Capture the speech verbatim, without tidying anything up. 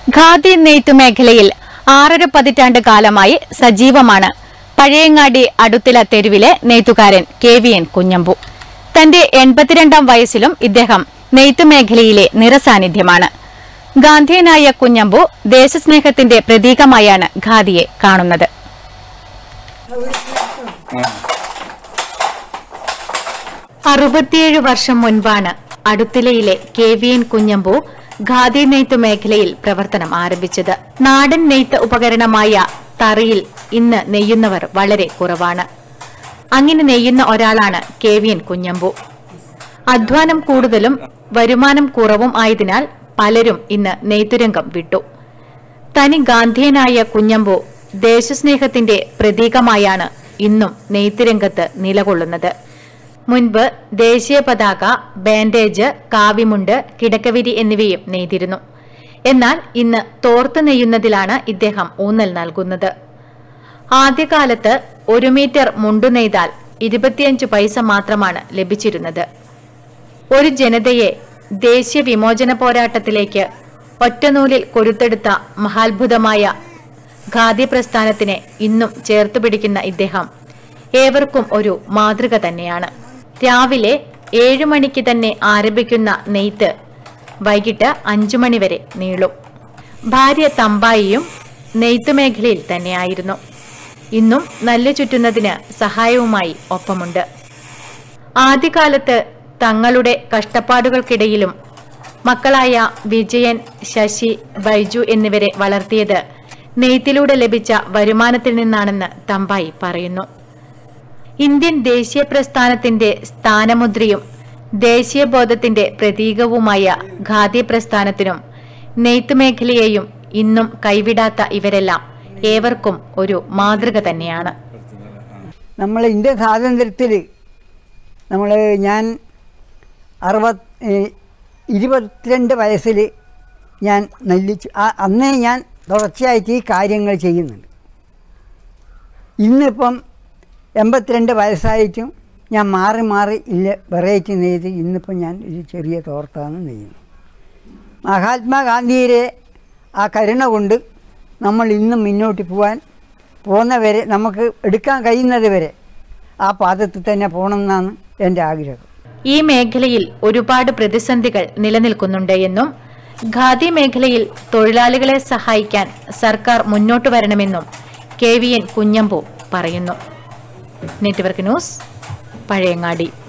ഖാദി നെയ്ത്തു മേഖലയിൽ ആറര പതിറ്റാണ്ട് കാലമായി സജീവമാണ് പഴയങ്ങാടി അടുത്തില തെരുവിലെ നെയ്ത്തുകാരൻ കെ വി എൻ കുഞ്ഞമ്പു. തന്റെ എൺപത്തിരണ്ടാം വയസ്സിലും ഇദ്ദേഹം നെയ്ത്തുമേഖലയിലെ നിറസാന്നിധ്യമാണ്. ഗാന്ധിയനായ കുഞ്ഞമ്പു ദേശസ്നേഹത്തിന്റെ പ്രതീകമായാണ് ഖാദിയെ കാണുന്നത്. അറുപത്തിയേഴ് വർഷം മുൻപാണ് അടുത്തിലയിലെ K V N Kunhambu khadi നെയ്ത്ത് മേഖലയിൽ പ്രവർത്തനം ആരംഭിച്ചത്. നാടൻ നെയ്ത്ത് ഉപകരണമായ തറിയിൽ ഇന്ന് നെയ്യുന്നവർ വളരെ കുറവാണ്. അങ്ങനെ നെയ്യുന്ന ഒരാളാണ് കെ വി എൻ കുഞ്ഞമ്പു. അധ്വാനം കൂടുതലും വരുമാനം കുറവും ആയതിനാൽ പലരും ഇന്ന് നെയ്ത്തുരംഗം വിട്ടു. തനി ഗാന്ധിയനായ കുഞ്ഞമ്പു ദേശസ്നേഹത്തിന്റെ പ്രതീകമായാണ് ഇന്നും നെയ്ത്തുരംഗത്ത് നിലകൊള്ളുന്നത്. മുൻപ് ദേശീയ പതാക, ബാൻഡേജ്, കാവിമുണ്ട്, കിടക്കവിരി എന്നിവയും നെയ്തിരുന്നു. എന്നാൽ ഇന്ന് തോർത്ത് നെയ്യുന്നതിലാണ് ഇദ്ദേഹം ഊന്നൽ നൽകുന്നത്. ആദ്യകാലത്ത് ഒരു മീറ്റർ മുണ്ടു നെയ്താൽ ഇരുപത്തിയഞ്ചു പൈസ മാത്രമാണ് ലഭിച്ചിരുന്നത്. ഒരു ജനതയെ ദേശീയ വിമോചന പോരാട്ടത്തിലേക്ക് ഒറ്റനൂലിൽ കൊരുത്തെടുത്ത മഹാത്ഭുതമായ ഖാദി പ്രസ്ഥാനത്തിനെ ഇന്നും ചേർത്തുപിടിക്കുന്ന ഇദ്ദേഹം ഏവർക്കും ഒരു മാതൃക തന്നെയാണ്. രാവിലെ ഏഴു മണിക്ക് തന്നെ ആരംഭിക്കുന്ന നെയ്ത്ത് വൈകിട്ട് അഞ്ചു മണിവരെ നീളും. ഭാര്യ തമ്പായിയും നെയ്ത്തുമേഖലയിൽ തന്നെയായിരുന്നു. ഇന്നും നല്ല ചുറ്റുന്നതിന് സഹായവുമായി ഒപ്പമുണ്ട്. ആദ്യകാലത്ത് തങ്ങളുടെ കഷ്ടപ്പാടുകൾക്കിടയിലും മക്കളായ വിജയൻ, ശശി, ബൈജു എന്നിവരെ വളർത്തിയത് നെയ്ത്തിലൂടെ ലഭിച്ച വരുമാനത്തിൽ നിന്നാണെന്ന് തമ്പായി പറയുന്നു. ഇന്ത്യൻ ദേശീയ പ്രസ്ഥാനത്തിന്റെ സ്ഥാനമുദ്രയും ദേശീയബോധത്തിന്റെ പ്രതീകവുമായ ഖാദി പ്രസ്ഥാനത്തിനും നെയ്ത്തുമേഖലയെയും ഇന്നും കൈവിടാത്ത ഇവരെല്ലാം ഏവർക്കും ഒരു മാതൃക തന്നെയാണ്. നമ്മൾ ഇന്ത്യൻ സ്വാതന്ത്ര്യത്തിൽ നമ്മൾ ഞാൻ അറുപത് ഇരുപത്തിരണ്ട് വയസ്സിൽ ഞാൻ നെല്ലിച്ചു. അന്നേ ഞാൻ തുടർച്ചയായിട്ട് ഈ കാര്യങ്ങൾ ചെയ്യുന്നുണ്ട്. ഇന്നിപ്പം എൺപത്തിരണ്ട് വയസ്സായിട്ടും ഞാൻ മാറി മാറി ഇല്ല വെറൈറ്റി നെയ്ത് ഇന്നിപ്പം ഞാൻ ഒരു ചെറിയ തോർത്താണ് നെയ്യുന്നത്. മഹാത്മാഗാന്ധിയുടെ ആ കരുണ കൊണ്ട് നമ്മൾ ഇന്നും മുന്നോട്ട് പോകാൻ പോകുന്നവരെ നമുക്ക് എടുക്കാൻ കഴിയുന്നത് വരെ ആ പാദത്തിൽ തന്നെ പോകണമെന്നാണ് എൻ്റെ ആഗ്രഹം. ഈ മേഖലയിൽ ഒരുപാട് പ്രതിസന്ധികൾ നിലനിൽക്കുന്നുണ്ട് എന്നും ഖാദി മേഖലയിൽ തൊഴിലാളികളെ സഹായിക്കാൻ സർക്കാർ മുന്നോട്ട് വരണമെന്നും കെ വി എൻ കുഞ്ഞമ്പു പറയുന്നു. Network news, Pazhayangadi.